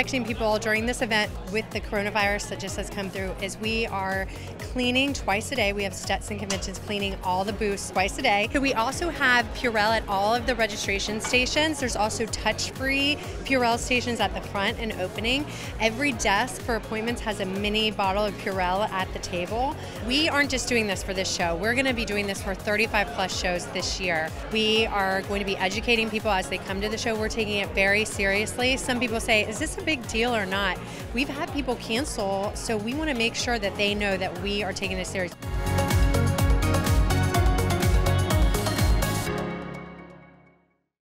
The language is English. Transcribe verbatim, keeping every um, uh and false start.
protecting people during this event with the coronavirus that just has come through is we are cleaning twice a day. We have Stetson Conventions cleaning all the booths twice a day. We also have Purell at all of the registration stations. There's also touch-free Purell stations at the front and opening. Every desk for appointments has a mini bottle of Purell at the table. We aren't just doing this for this show. We're going to be doing this for thirty-five plus shows this year. We are going to be educating people as they come to the show. We're taking it very seriously. Some people say, is this a big deal or not? We've had people cancel, so we want to make sure that they know that we are taking this seriously.